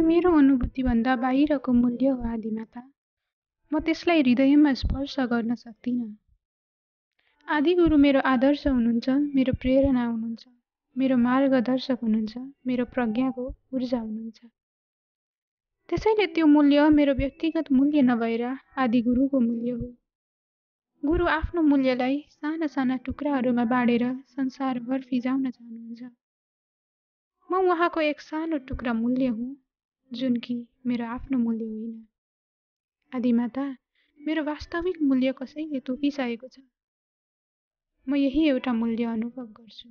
मेरो अनुभूतिभन्दा बाहिरको मूल्य हो आदिमाता। म त्यसलाई हृदयमा स्पर्श गर्न सक्दिनँ। आदिगुरु मेरो आदर्श हुनुहुन्छ, मेरो प्रेरणा हुनुहुन्छ, मेरो मार्गदर्शक हुनुहुन्छ, मेरो प्रज्ञाको ऊर्जा हुनुहुन्छ। त्यसैले त्यो मूल्य मेरो व्यक्तिगत मूल्य नभएर आदिगुरुको मूल्य हो। गुरु आफ्नो मूल्यलाई साना साना टुक्राहरूमा बाँडेर संसारभर फिजाउन चाहनुहुन्छ। म उहाँको एक सानो टुक्रा मूल्य हुँ, जुन कि मेरो आफ्नो मूल्य होइन। आदिमाता, मेरो वास्तविक मूल्य कसैले तोकिसकेको छ। म यही एउटा मूल्य अनुभव गर्छु।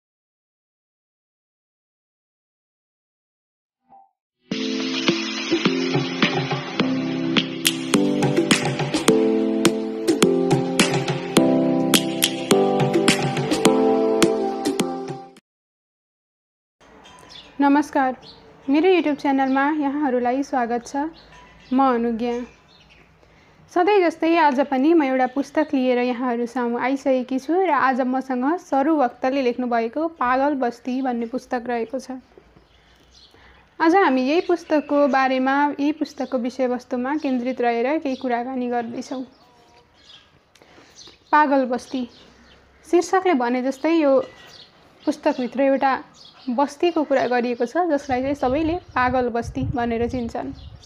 नमस्कार, मेरो युट्युब च्यानलमा यहाँहरूलाई स्वागत छ। म अनुज्ञा। सधैँ जस्तै आज पनि म एउटा पुस्तक लिएर यहाँहरू सामु आइसकेकी छु र आज मसँग सरु वक्तले लेख्नुभएको पागल बस्ती भन्ने पुस्तक रहेको छ। आज हामी यही पुस्तकको बारेमा, यही पुस्तकको विषयवस्तुमा केन्द्रित रहेर केही कुराकानी गर्दैछौँ। पागल बस्ती शीर्षकले भने जस्तै यो पुस्तकभित्र एउटा बस्तीको कुरा गरिएको छ, जसलाई चाहिँ सबैले पागल बस्ती भनेर चिन्छन्।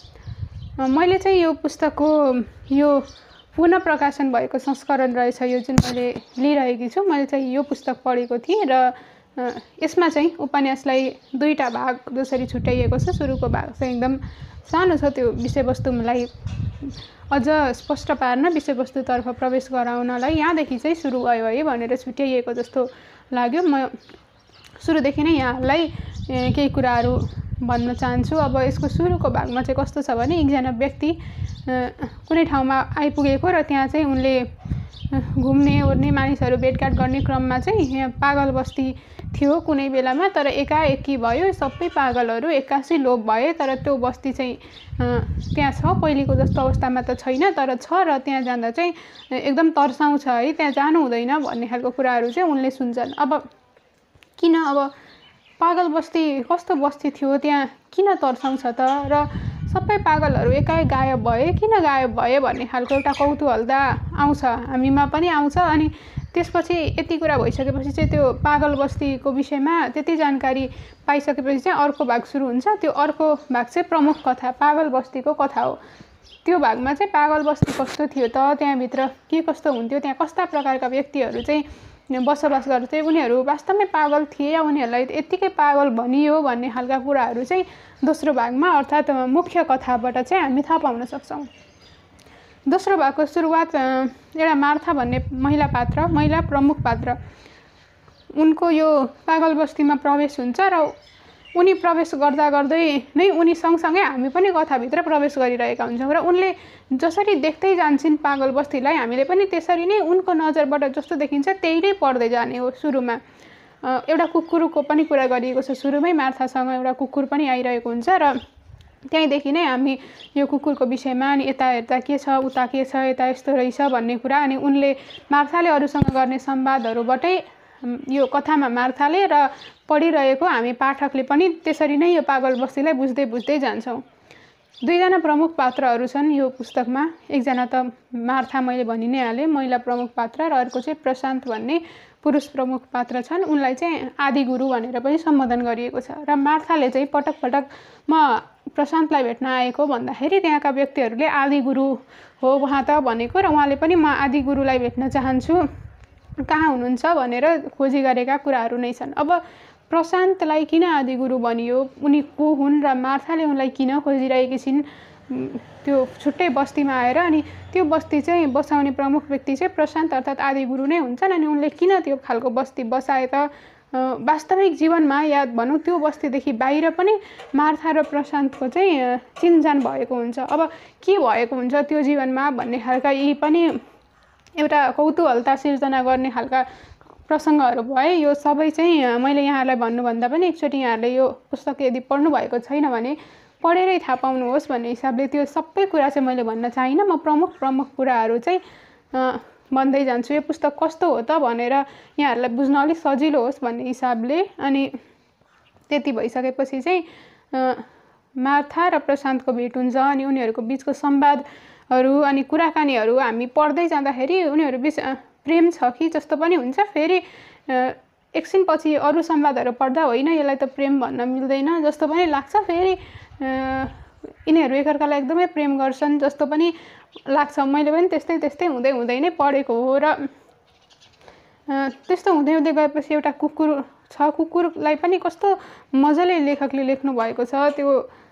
मैले चाहिँ यो पुस्तकको यो पुनः प्रकाशन भएको संस्करण रहेछ यो जुन मैले लिइरहेकी छु। मैले चाहिँ यो पुस्तक पढेको थिएँ र यसमा चाहिँ उपन्यासलाई दुईटा भाग जसरी छुट्याइएको छ। सुरुको भाग चाहिँ एकदम सानो छ, त्यो विषयवस्तुलाई अझ स्पष्ट पार्न, विषयवस्तुतर्फ प्रवेश गराउनलाई यहाँदेखि चाहिँ सुरु भयो है भनेर छुट्याइएको जस्तो लाग्यो। म सुरुदेखि नै यहाँलाई केही कुराहरू भन्न चाहन्छु। अब यसको सुरुको भागमा चाहिँ कस्तो छ भने, एकजना व्यक्ति कुनै ठाउँमा आइपुगेको र त्यहाँ चाहिँ उनले घुम्ने ओर्ने मानिसहरू भेटघाट गर्ने क्रममा चाहिँ यहाँ पागल बस्ती थियो कुनै बेलामा। तर एकाएकी भयो, सबै पागलहरू एक्कासी लोप भए। तर त्यो बस्ती चाहिँ त्यहाँ छ, पहिलेको जस्तो अवस्थामा त छैन, तर छ र त्यहाँ जाँदा चाहिँ एकदम तर्साउँछ है, त्यहाँ जानु हुँदैन भन्ने खालको कुराहरू चाहिँ उनले सुन्छन्। अब किन, अब पागल बस्ती कस्तो बस्ती थियो, त्यहाँ किन तर्साउँछ त, र सबै पागलहरू एकाएक गायब भए, किन गायब भए भन्ने खालको एउटा कौतूहलता आउँछ, हामीमा पनि आउँछ। अनि त्यसपछि यति कुरा भइसकेपछि चाहिँ त्यो पागल बस्तीको विषयमा त्यति जानकारी पाइसकेपछि चाहिँ अर्को भाग सुरु हुन्छ। त्यो अर्को भाग चाहिँ प्रमुख कथा, पागल बस्तीको कथा हो। त्यो भागमा चाहिँ पागल बस्ती कस्तो थियो त, त्यहाँभित्र के कस्तो हुन्थ्यो, त्यहाँ कस्ता प्रकारका व्यक्तिहरू चाहिँ बसोबास गर्थे, उनीहरू वास्तवमै पागल थिए या उनीहरूलाई यत्तिकै पागल भनियो भन्ने खालका कुराहरू चाहिँ दोस्रो भागमा अर्थात् मुख्य कथाबाट चाहिँ हामी थाहा पाउन सक्छौँ। दोस्रो भागको सुरुवात एउटा मार्था भन्ने महिला प्रमुख पात्र, उनको यो पागल बस्तीमा प्रवेश हुन्छ र उनी प्रवेश गर्दा गर्दै नै उनी सँगसँगै हामी पनि कथाभित्र प्रवेश गरिरहेका हुन्छौँ र उनले जसरी देख्दै जान्छन् पागल बस्तीलाई, हामीले पनि त्यसरी नै उनको नजरबाट जस्तो देखिन्छ त्यही नै पढ्दै जाने हो। सुरुमा एउटा कुकुरको पनि कुरा गरिएको छ, सुरुमै मार्थासँग एउटा कुकुर पनि आइरहेको हुन्छ र त्यहीँदेखि नै हामी यो कुकुरको विषयमा, अनि यता हेर्दा के छ, उता के छ, यता यस्तो रहेछ भन्ने कुरा, अनि उनले मार्थाले अरूसँग गर्ने संवादहरूबाटै यो कथामा मार्थाले र पढिरहेको हामी पाठकले पनि त्यसरी नै यो पागल बस्तीलाई बुझ्दै जान्छौँ। दुईजना प्रमुख पात्रहरू छन् यो पुस्तकमा। एकजना त मार्था मैले भनि नै हालेँ, महिला प्रमुख पात्र, र अर्को चाहिँ प्रशान्त भन्ने पुरुष प्रमुख पात्र छन्। उनलाई चाहिँ आदिगुरु भनेर पनि सम्बोधन गरिएको छ। र मार्थाले चाहिँ पटक पटक म प्रशान्तलाई भेट्न आएको भन्दाखेरि त्यहाँका व्यक्तिहरूले आदिगुरु हो उहाँ त भनेको, र उहाँले पनि म आदिगुरुलाई भेट्न चाहन्छु, कहाँ हुनुहुन्छ भनेर खोजी गरेका कुराहरू नै छन्। अब प्रशान्तलाई किन आदिगुरु भनियो, उनी को हुन् र मार्थाले उनलाई किन खोजिरहेकी छिन्, त्यो छुट्टै बस्तीमा आएर, अनि त्यो बस्ती चाहिँ बसाउने प्रमुख व्यक्ति चाहिँ प्रशान्त अर्थात् आदिगुरु नै हुन्छन्। अनि उनले किन त्यो खालको बस्ती बसाए त, वास्तविक जीवनमा या भनौँ त्यो बस्तीदेखि बाहिर पनि मार्था र प्रशान्तको चाहिँ चिनजान भएको हुन्छ। अब के भएको हुन्छ त्यो जीवनमा भन्ने खालका यी पनि एउटा कौतूहलता सिर्जना गर्ने खालका प्रसङ्गहरू भए। यो सबै चाहिँ मैले यहाँहरूलाई भन्नुभन्दा पनि एकचोटि यहाँहरूले यो पुस्तक यदि पढ्नु भएको छैन भने पढेरै थाहा पाउनुहोस् भन्ने हिसाबले त्यो सबै कुरा चाहिँ मैले भन्न चाहिनँ। म प्रमुख कुराहरू चाहिँ भन्दै जान्छु। यो पुस्तक कस्तो हो त भनेर यहाँहरूलाई बुझ्न अलिक सजिलो होस् भन्ने हिसाबले। अनि त्यति भइसकेपछि चाहिँ मार्था र प्रशान्तको भेट हुन्छ अनि उनीहरूको बिचको संवादहरू अनि कुराकानीहरू हामी पढ्दै जाँदाखेरि उनीहरू बिच प्रेम छ कि जस्तो पनि हुन्छ। फेरि एकछिनपछि अरू संवादहरू पढ्दा होइन यसलाई त प्रेम भन्न मिल्दैन जस्तो पनि लाग्छ। फेरि यिनीहरू एकअर्कालाई एकदमै प्रेम गर्छन् जस्तो पनि लाग्छ। मैले पनि त्यस्तै हुँदै हुँदै नै पढेको हो र त्यस्तो हुँदै हुँदै गएपछि एउटा कुकुर छ, कुकुरलाई पनि कस्तो मजाले लेखकले लेख्नु भएको छ। त्यो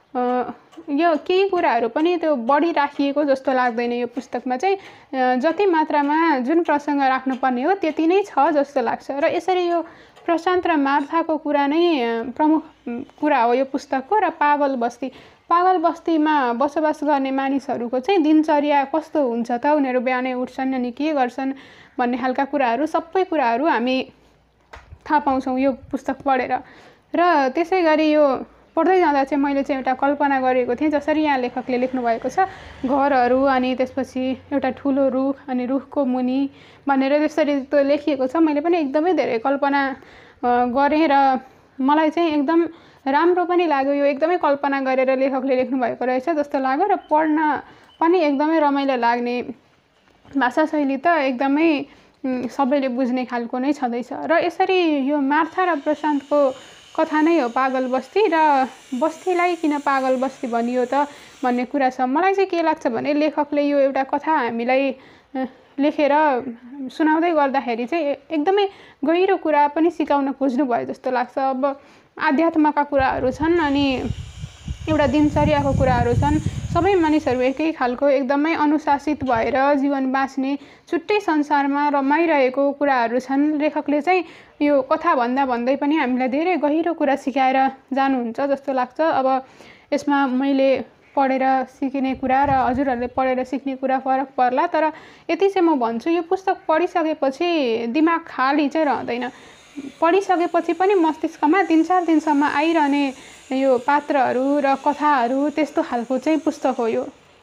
यो केही कुराहरू पनि त्यो बढी राखिएको जस्तो लाग्दैन यो पुस्तकमा चाहिँ। जति मात्रामा जुन प्रसङ्ग राख्नुपर्ने हो त्यति नै छ जस्तो लाग्छ। र यसरी यो प्रशान्त र मार्थाको कुरा नै प्रमुख कुरा हो यो पुस्तकको। र पागल बस्तीमा बसोबास गर्ने मानिसहरूको चाहिँ दिनचर्या कस्तो हुन्छ त, उनीहरू बिहानै उठ्छन् अनि के गर्छन् भन्ने खालका कुराहरू, सबै कुराहरू हामी थाहा पाउँछौँ यो पुस्तक पढेर। र त्यसै गरी यो पढ्दै जाँदा चाहिँ मैले चाहिँ एउटा कल्पना गरेको थिएँ जसरी यहाँ लेखकले लेख्नु भएको छ, घरहरू अनि त्यसपछि एउटा ठुलो रुख अनि रुखको मुनि भनेर त्यसरी त्यो लेखिएको छ। मैले पनि एकदमै धेरै कल्पना गरेँ र मलाई चाहिँ एकदम राम्रो पनि लाग्यो। यो एकदमै कल्पना गरेर लेखकले लेख्नु भएको रहेछ जस्तो लाग्यो र पढ्न पनि एकदमै रमाइलो लाग्ने भाषाशैली त एकदमै सबैले बुझ्ने खालको नै छँदैछ। र यसरी यो मार्था र प्रशान्तको कथा नै हो पागल बस्ती। र बस्तीलाई किन पागल बस्ती भनियो त भन्ने कुरा छ। मलाई चाहिँ के लाग्छ भने लेखकले यो एउटा कथा हामीलाई लेखेर सुनाउँदै गर्दाखेरि चाहिँ एकदमै गहिरो कुरा पनि सिकाउन खोज्नु भयो जस्तो लाग्छ। अब आध्यात्मका कुराहरू छन् अनि एउटा दिनचर्याको कुराहरू छन्। सबै मानिसहरू एकै खालको एकदमै अनुशासित भएर जीवन बाँच्ने छुट्टै संसारमा रमाइरहेको कुराहरू छन्। लेखकले चाहिँ यो कथा भन्दै पनि हामीलाई धेरै गहिरो कुरा सिकाएर जानुहुन्छ जस्तो लाग्छ। अब यसमा मैले पढेर सिक्ने कुरा र हजुरहरूले पढेर सिक्ने कुरा फरक पर्ला, तर यति चाहिँ म भन्छु यो पुस्तक पढिसकेपछि दिमाग खाली चाहिँ रहँदैन। पढिसकेपछि पनि मस्तिष्कमा 3-4 दिनसम्म आइरहने यो पात्रहरू र कथाहरू त्यस्तो खालको चाहिँ पुस्तक हो यो।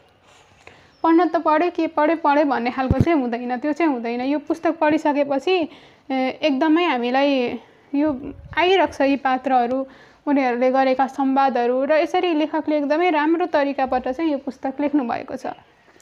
पढ्न त पढेँ भन्ने खालको चाहिँ हुँदैन, त्यो चाहिँ हुँदैन। यो पुस्तक पढिसकेपछि एकदमै हामीलाई यो आइरहेको छ यी पात्रहरू, उनीहरूले गरेका संवादहरू र यसरी लेखकले एकदमै राम्रो तरिकाबाट चाहिँ यो पुस्तक लेख्नु भएको छ।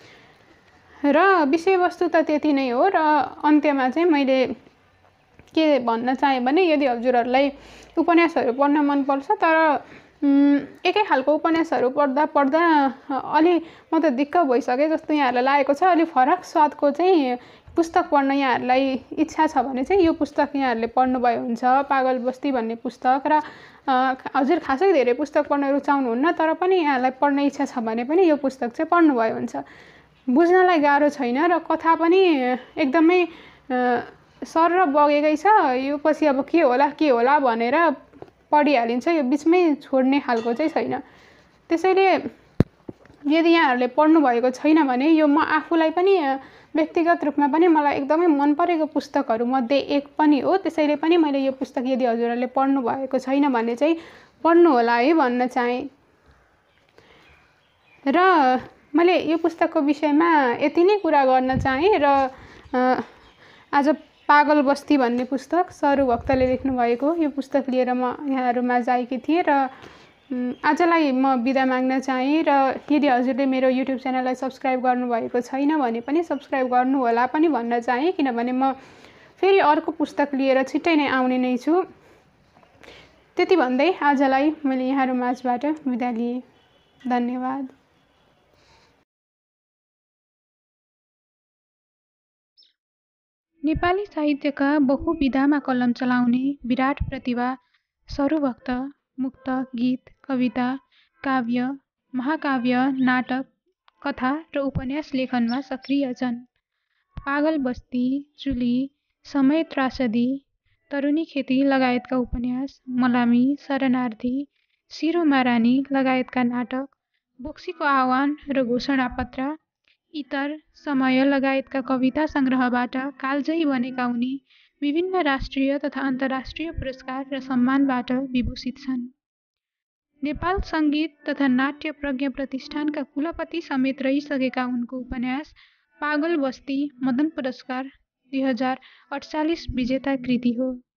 र विषयवस्तु त त्यति नै हो। र अन्त्यमा चाहिँ मैले के भन्न चाहेँ भने यदि हजुरहरूलाई उपन्यासहरू पढ्न मनपर्छ तर एकै खालको उपन्यासहरू पढ्दा अलि म त दिक्क भइसकेँ जस्तो यहाँहरूलाई लागेको छ, अलि फरक स्वादको चाहिँ पुस्तक पढ्न यहाँहरूलाई इच्छा छ भने चाहिँ यो पुस्तक यहाँहरूले पढ्नुभयो हुन्छ, पागल बस्ती भन्ने पुस्तक। र हजुर खासै धेरै पुस्तक पढ्न रुचाउनुहुन्न तर पनि यहाँलाई पढ्ने इच्छा छ भने पनि यो पुस्तक चाहिँ पढ्नुभयो हुन्छ। बुझ्नलाई गाह्रो छैन र कथा पनि एकदमै सर र बगेकै छ। यो पछि अब के होला भनेर पढिहालिन्छ, यो बिचमै छोड्ने खालको चाहिँ छैन। त्यसैले यदि यहाँहरूले पढ्नुभएको छैन भने यो म आफूलाई पनि व्यक्तिगत रूपमा पनि मलाई एकदमै मन परेको पुस्तकहरूमध्ये एक पनि हो। त्यसैले पनि मैले यो पुस्तक यदि हजुरहरूले पढ्नु भएको छैन भने चाहिँ पढ्नु होला है भन्न चाहेँ। र मैले यो पुस्तकको विषयमा यति नै कुरा गर्न चाहेँ। र आज पागल बस्ती भन्ने पुस्तक सरू भक्तले लेख्नुभएको यो पुस्तक लिएर म यहाँहरूमा आएकी थिएँ र आजलाई म बिदा माग्न चाहेँ। र यदि हजुरले मेरो युट्युब च्यानललाई सब्सक्राइब गर्नुभएको छैन भने पनि सब्सक्राइब गर्नुहोला पनि भन्न चाहेँ, किनभने म फेरि अर्को पुस्तक लिएर छिट्टै नै आउने नै छु। त्यति भन्दै आजलाई मैले यहाँहरू माझबाट बिदा लिएँ। धन्यवाद। नेपाली साहित्यका बहुविधामा कलम चलाउने विराट प्रतिभा सरू भक्त मुक्तक, गीत, कविता, काव्य, महाकाव्य, नाटक, कथा र उपन्यास लेखनमा सक्रिय छन्। पागल बस्ती, चुली, समय त्रासदी, तरुनी खेती लगायतका उपन्यास, मलामी, शरणार्थी, शिरोमा रानी लगायतका नाटक, बोक्सीको आह्वान र घोषणापत्र, इतर, समय लगायतका कविता सङ्ग्रहबाट कालजयी बनेका उनी विभिन्न राष्ट्रिय तथा अन्तर्राष्ट्रिय पुरस्कार र सम्मानबाट विभूषित छन्। नेपाल सङ्गीत तथा नाट्य प्रज्ञा प्रतिष्ठानका कुलपति समेत रहिसकेका उनको उपन्यास पागल बस्ती मदन पुरस्कार 2048 विजेता कृति हो।